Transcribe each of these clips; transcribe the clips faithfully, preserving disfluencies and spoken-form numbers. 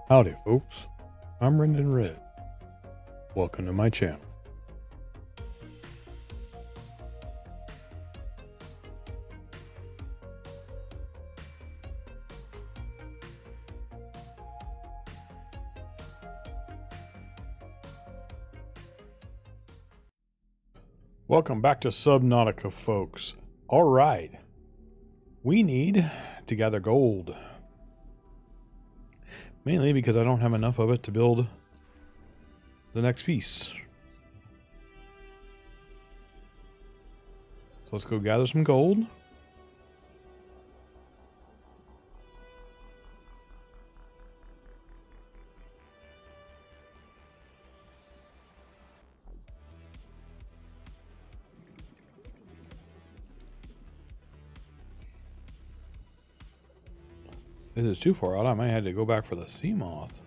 Howdy folks, I'm Rendon Red. Welcome to my channel. Welcome back to Subnautica folks. Alright, we need to gather gold. Mainly because I don't have enough of it to build the next piece. So let's go gather some gold. If this is too far out, I might have to go back for the sea moth.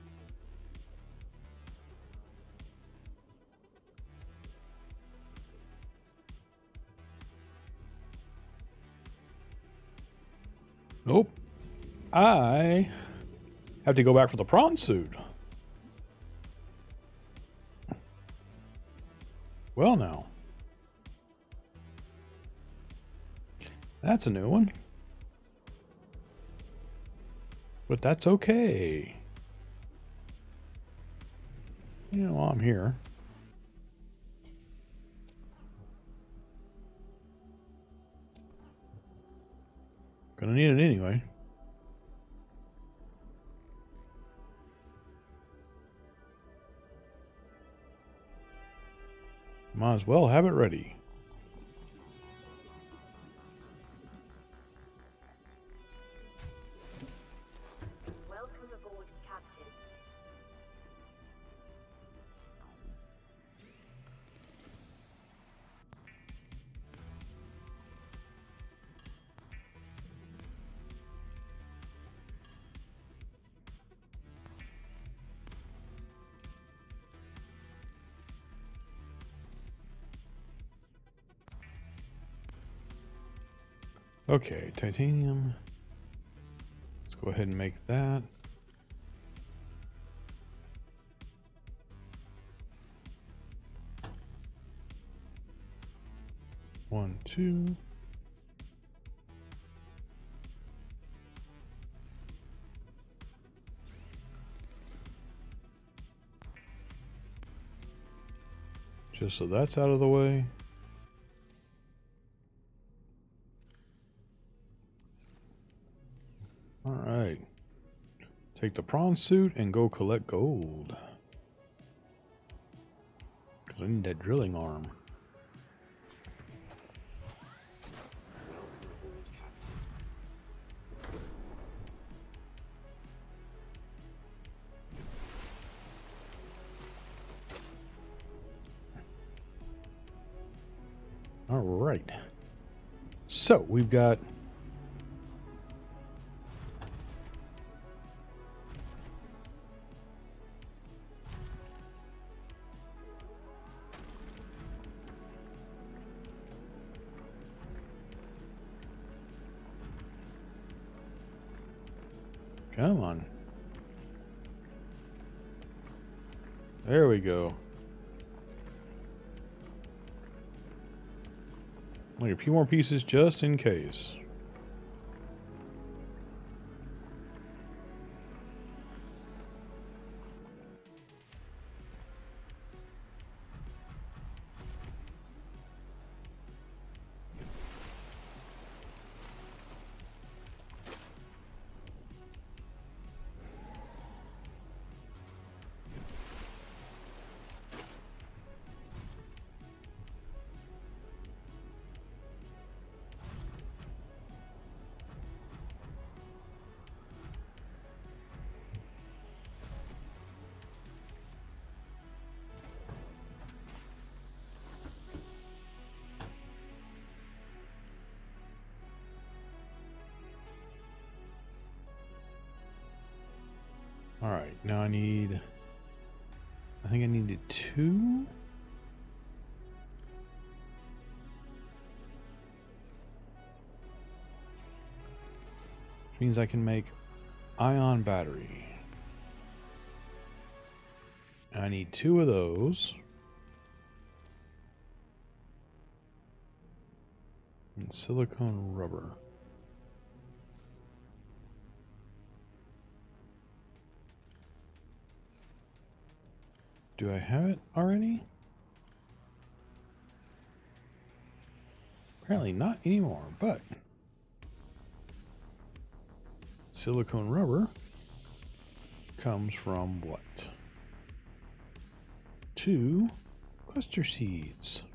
Nope. I have to go back for the prawn suit. Well now. That's a new one. But that's okay. You know, I'm here. Gonna need it anyway. Might as well have it ready. Welcome aboard, Captain. Okay, titanium. Let's go ahead and make that. One, two. Just so that's out of the way. Alright. Take the prawn suit and go collect gold. Because I need that drilling arm. Alright. So, we've got Come on. There we go. Like a few more pieces just in case. Alright, now I need... I think I needed two? Which means I can make ion battery. I need two of those. And silicone rubber. Do I have it already? Apparently not anymore, but silicone rubber comes from what? Two cluster seeds.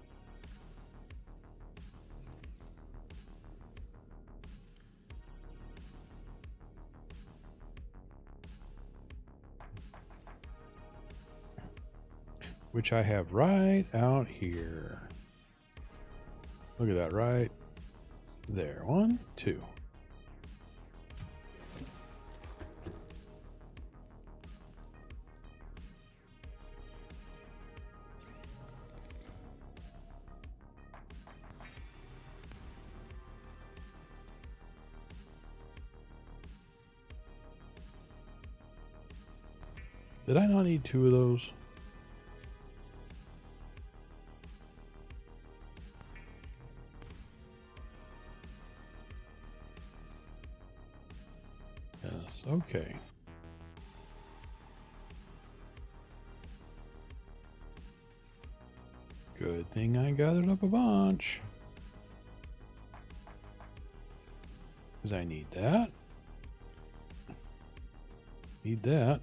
Which I have right out here. Look at that, right there. One, two. Did I not need two of those? Yes, okay. Good thing I gathered up a bunch. Because I need that. Need that.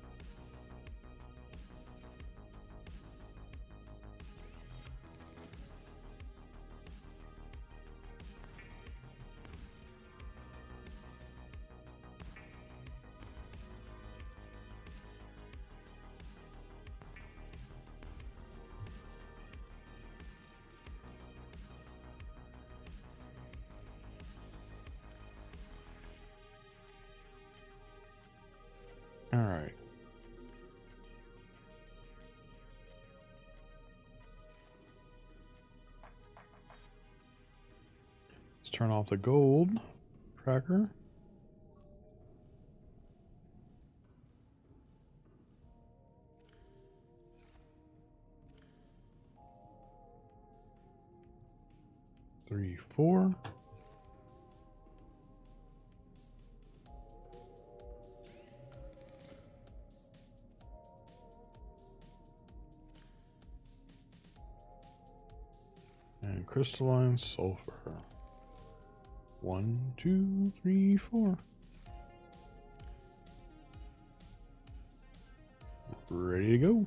All right. Let's turn off the gold tracker. Three, four. And crystalline sulfur. One, two, three, four. Ready to go.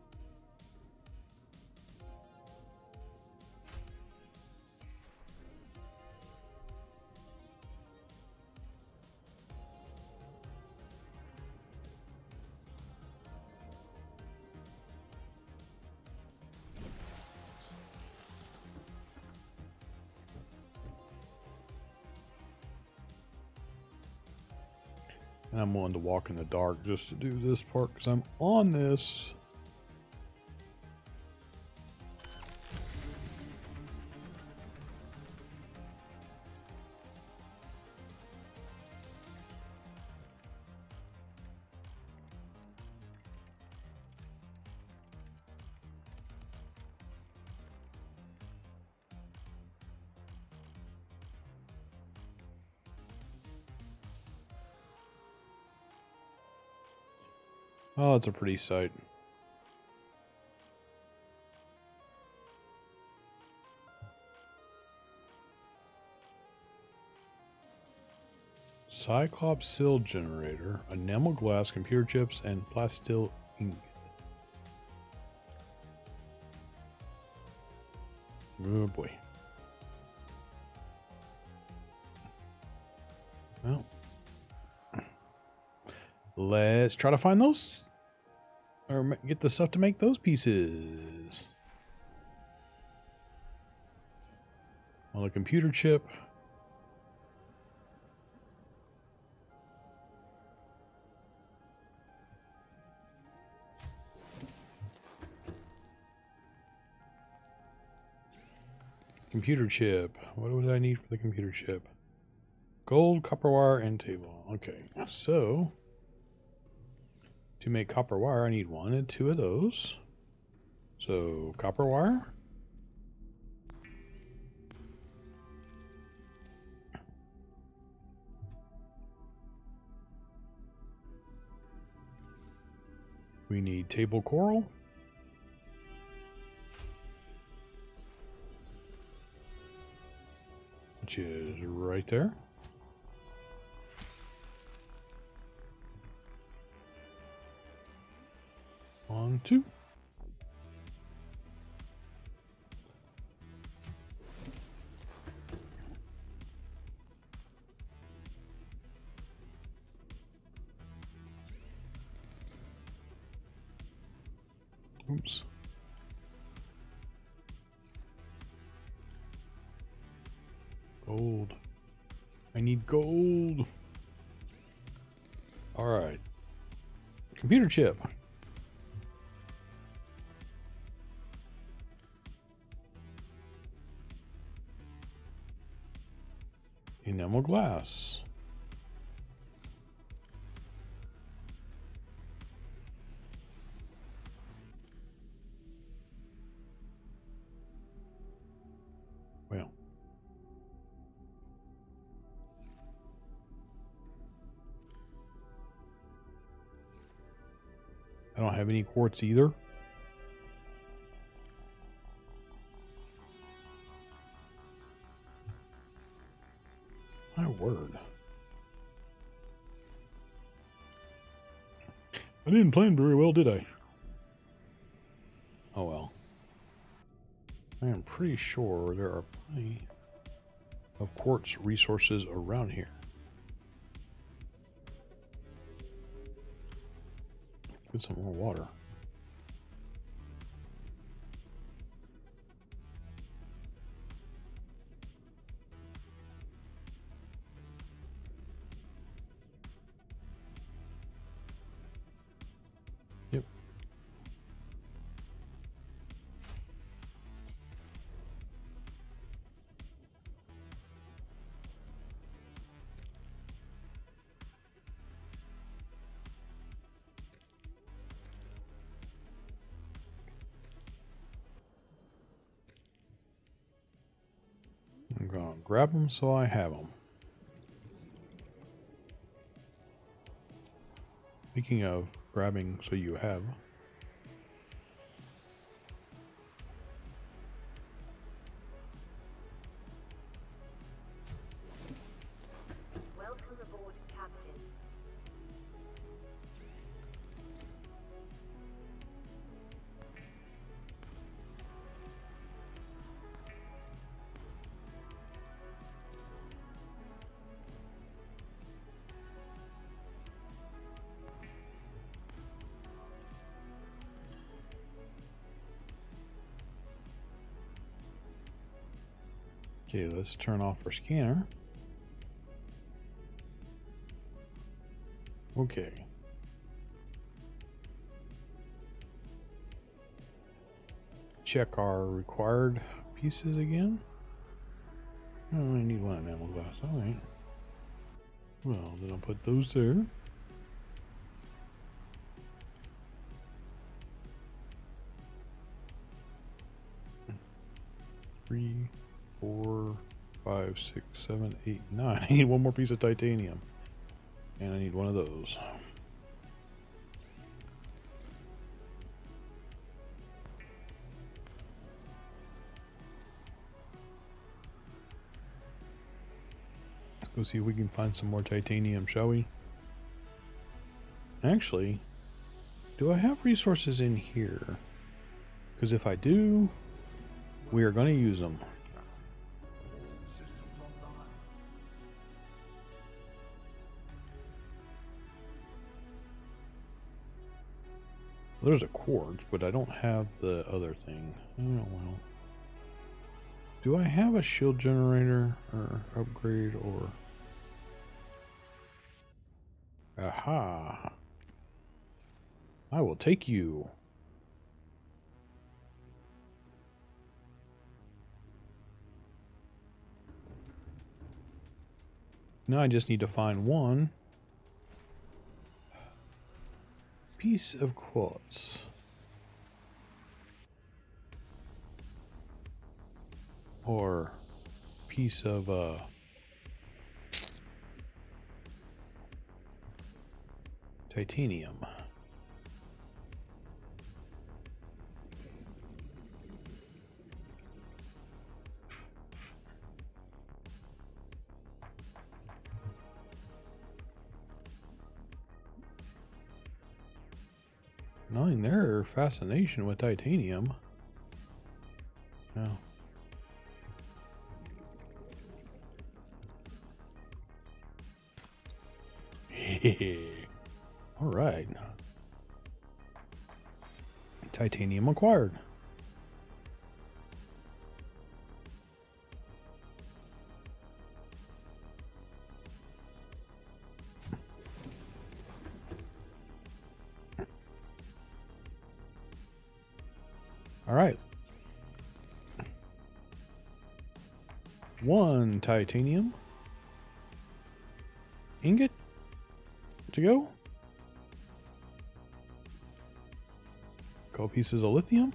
And I'm willing to walk in the dark just to do this part because I'm on this. Oh, it's a pretty sight. Cyclops sill generator, enamel glass, computer chips, and plastil ink. Oh boy. Well, let's try to find those. Or get the stuff to make those pieces. On the computer chip. Computer chip. What would I need for the computer chip? Gold, copper wire, and table. Okay, so to to make copper wire, I need one and two of those. So, copper wire. We need table coral. Which is right there. One, two. Oops. Gold. I need gold. All right. Computer chip. Enamel glass. Well. I don't have any quartz either. My word. I didn't plan very well, did I? Oh well. I am pretty sure there are plenty of quartz resources around here. Get some more water. Yep. I'm gonna grab them so I have them. Speaking of grabbing so you have. Welcome aboard, Captain. Okay, let's turn off our scanner. Okay. Check our required pieces again. I only need one enamel glass. All right. Well, then I'll put those there. Three, four, five, six, seven, eight, nine. I need one more piece of titanium. And I need one of those. Let's go see if we can find some more titanium, shall we? Actually, do I have resources in here? Because if I do, we are going to use them. There's a quartz, but I don't have the other thing. Oh well. Do I have a shield generator or upgrade or... Aha! I will take you. Now I just need to find one piece piece of quartz. Or piece of uh titanium. Knowing their fascination with titanium. No. All right. Titanium acquired. All right. One titanium ingot to go. Couple pieces of lithium.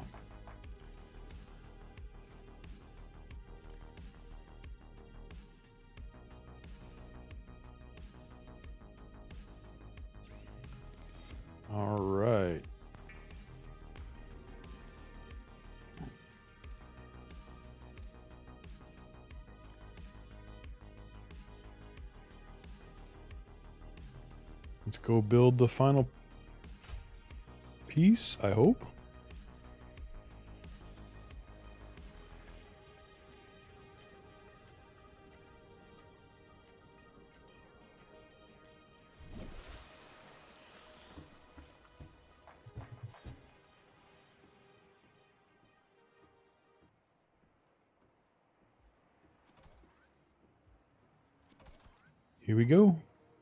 All right. Let's go build the final piece, I hope. Here we go.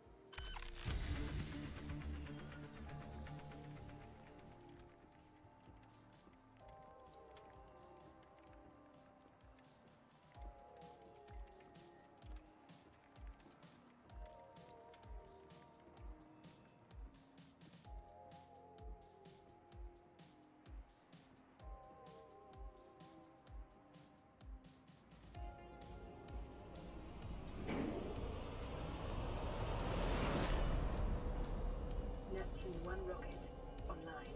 Neptune one rocket online.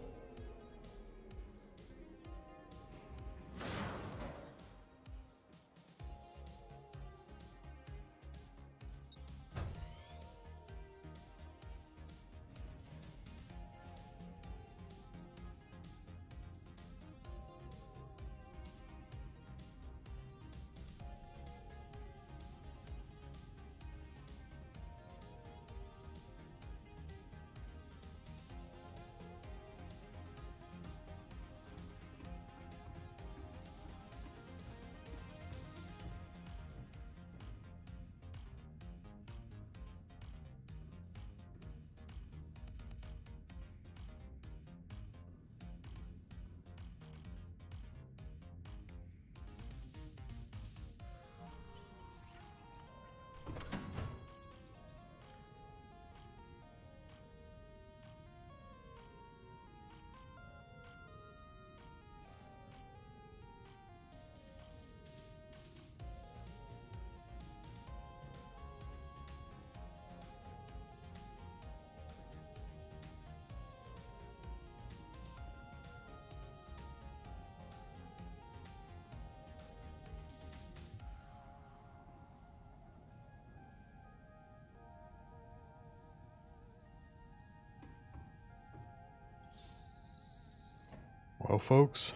Well, folks,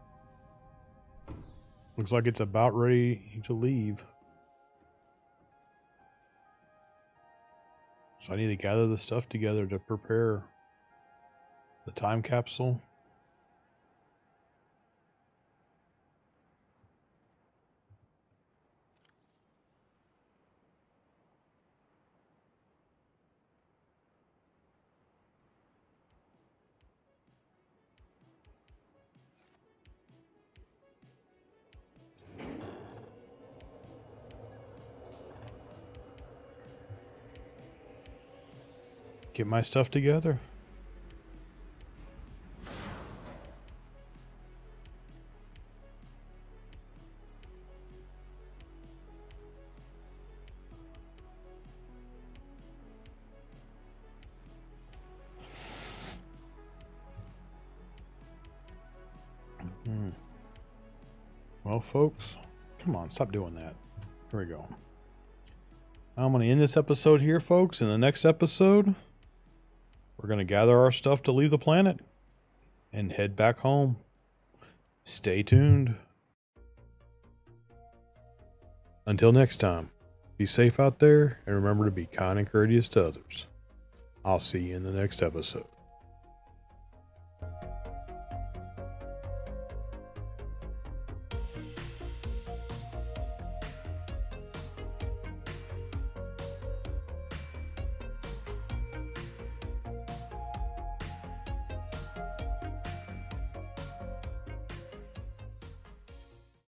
looks like it's about ready to leave. So I need to gather the stuff together to prepare the time capsule. Get my stuff together. Well, folks, come on, stop doing that. Here we go. I'm going to end this episode here, folks. In the next episode, we're going to gather our stuff to leave the planet and head back home. Stay tuned. Until next time, be safe out there and remember to be kind and courteous to others. I'll see you in the next episode.